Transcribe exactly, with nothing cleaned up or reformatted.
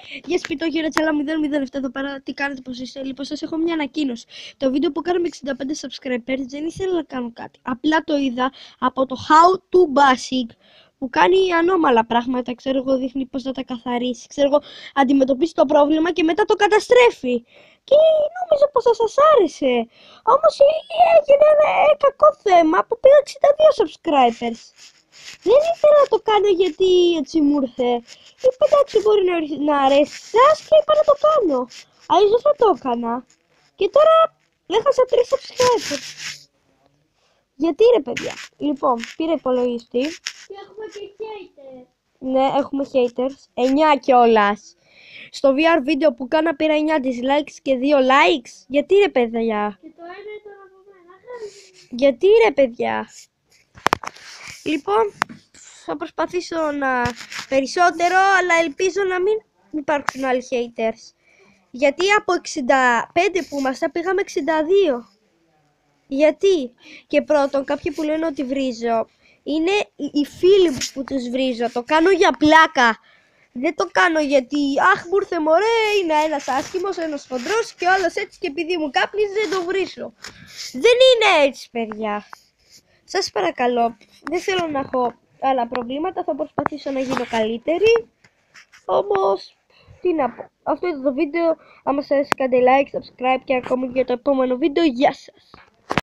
Γεια σπιτό γύρω τσέλα μηδέν μηδέν επτά εδώ πέρα. Τι κάνετε, πως είστε? Λοιπόν, σας έχω μια ανακοίνωση. Το βίντεο που κάναμε εξήντα πέντε subscribers δεν ήθελα να κάνω κάτι. Απλά το είδα από το How to Basic που κάνει ανώμαλα πράγματα. Ξέρω εγώ, δείχνει πώς να τα καθαρίσει. Ξέρω εγώ, αντιμετωπίσει το πρόβλημα και μετά το καταστρέφει. Και νόμιζα πως θα σας άρεσε. Όμως έγινε ένα κακό θέμα που πήγα εξήντα δύο subscribers. Δεν ήθελα να το κάνω γιατί έτσι μου ήρθε. Είπα εντάξει, μπορεί να, να αρέσει σας και είπα να το κάνω. Αλλιώς δεν θα το έκανα. Και τώρα έχασα τρεις subscribers. Γιατί ρε παιδιά? Λοιπόν, πήρα υπολογιστή. Και έχουμε και haters. Ναι, έχουμε haters. εννιά κιόλας. Στο βι αρ βίντεο που κάνα πήρα εννιά dislikes και δύο likes. Γιατί ρε παιδιά? Και το ένα ήταν από μένα. Γιατί ρε παιδιά? Λοιπόν, θα προσπαθήσω να περισσότερο, αλλά ελπίζω να μην υπάρξουν άλλοι haters. Γιατί από εξήντα πέντε που ήμασταν πήγαμε εξήντα δύο. Γιατί? Και πρώτον, κάποιοι που λένε ότι βρίζω, είναι οι φίλοι μου που τους βρίζω. Το κάνω για πλάκα. Δεν το κάνω γιατί, αχ μου ήρθε μωρέ, είναι ένας άσχημος, ένας χοντρός και όλος έτσι και επειδή μου κάπνιζε δεν το βρίσω. Δεν είναι έτσι παιδιά. Σας παρακαλώ, δεν θέλω να έχω άλλα προβλήματα, θα προσπαθήσω να γίνω καλύτερη. Όμως, τι να πω. Αυτό ήταν το βίντεο, άμα σας αρέσει κάντε like, subscribe και ακόμη για το επόμενο βίντεο. Γεια σας!